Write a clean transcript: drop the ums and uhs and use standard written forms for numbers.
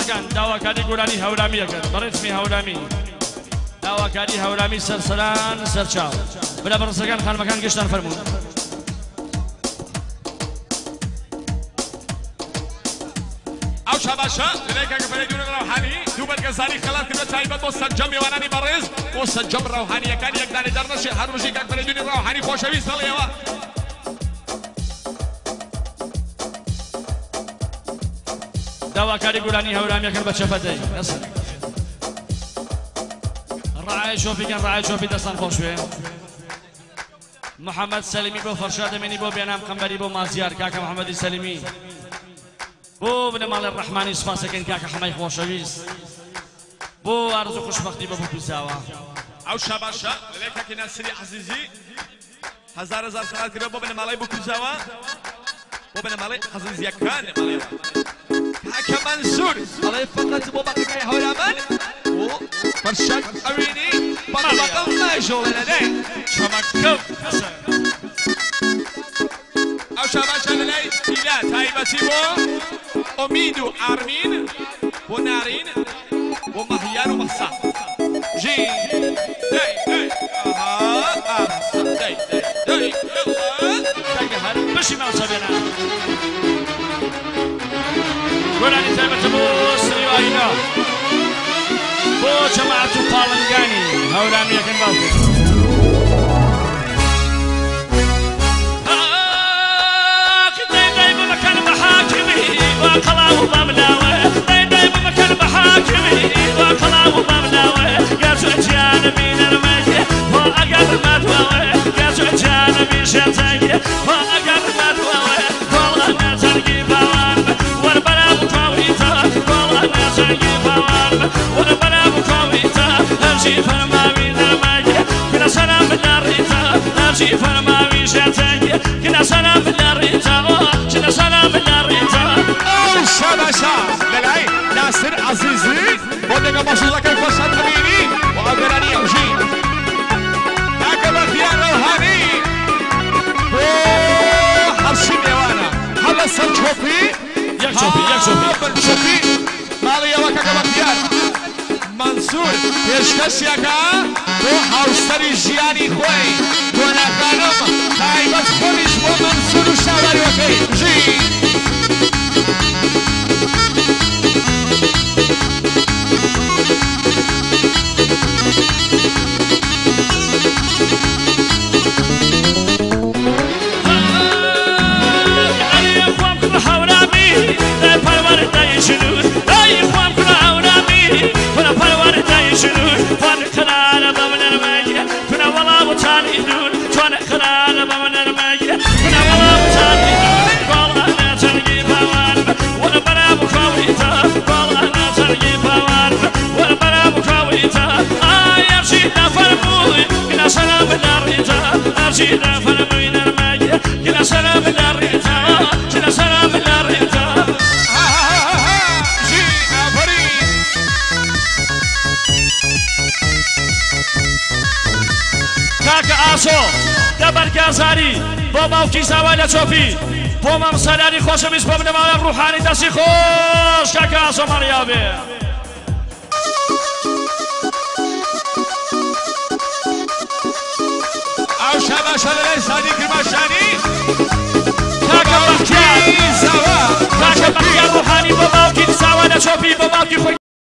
براکان داواکاری گورانی هەورامی ئەکەن بە ڕێچمی هەورامی داواکاری هەورامی سەرسەران سەرچاو برا بەڕستەکان خانمەکان گەشتان فەرموون ئەو شاباشە لەلایەکە فەرێدون ڕەوحانی دوو بەرگەزاری خەڵات کردوە تایبەت بۆ سەرجەم میوانانی بەڕێز بۆ سەرجەم ڕەوحانیەکان یەکدانێ دەرنەچێ هەر ڕۆژێک کاک فەرێدونی ڕەوحانی خۆشەویست دەڵێەوە داواکاری گورانی هەورامیەکەن بە چەپەدەی نەسەر ڕعای شۆپیکەن ڕعای شۆپی دەستان خۆشوێ محەممەد سەلیمی بۆ فەرشا دەمێنی بۆ بێنام قەمبەری بۆ مازیار کاکە محەممەدی سەلیمی بۆ بنەماڵی ڕەحمانی سوپاسەکەن کاکە حەمای خۆشەویست بۆ ئارزوو خوشبەختی بە بکوزاوە ئەو شاباشە لەلایەکە ناسری عەزیزی هەزار خەڵات کردوە بۆ بنەماڵی بکوزاوە بۆ بنەماڵی عەزیزیەکان لەماڵێوە کاکە مەنسوور ئەڵێ فەقەت بۆ بەقەکەی هەورامان و فەرشاک ئەوینی بەڵبەقەڵ ناژۆڵێنەدێ چەمەکەوت ئەو شاباشە لەلای ئیلا تایبەتی بۆ ئۆمید و ئارمین بۆ نارین بۆ مەهیار و مەخسا ژین دەی دەی ئاها دەی دەی کاکە هەر بەشی ماوچە بێنە گۆرانی تایبەتە بۆ سریوایینا بۆ جەماعەت و پاڵنگانی هەورامیەکەن باوکێ وقلاو بمناوي داي بمكان بحاكمي وقلاو بمناوي يا سجان من المجي وأقل مدوي يا سجان من شتاي وأقل مدوي والله نترقي بوان والبلا مكويتا والله نترقي بوان والبلا مكويتا أمشي فرماوي المجي كنا سلام بالريتا أمشي فرماوي شتاي كنا سلام بالريتا كنا سلام بالريتا شاباشا لەلای ناسر عەزیزی بۆ دەگە بەشوڵەکەی فەرشاد ئەمینی و ئەوگەرانی ئەوژی کاکە بەختیار ڕەوحانی بۆ هەرشی نێوانە هەر لەسەر چۆپی یەک چۆپی ماڵی ئەوە کاکە بەختیار مەنسوور پێشکەشیەکە بۆ هاوسەری ژیانی خۆی کۆناکانم تایبەت خۆریش بۆ مەنسوور و شاواریوەکەی ژی أرشينا فرمين الماجي كنا سلام الريتا كنا سلام الريتا جينا فريد كاكا آسو دبر كازاري بو باوكي ساوالا چوبي بو مام سالاري خوشميز بو بنمالا روحاني دسي خوش كاكا آسو مريابي ئەو شاباشە لەلای سادی کرماشانی کاکە بەختیار ڕوحانی بۆ باوکی ساوا لە چۆپی بۆ باوکی خۆی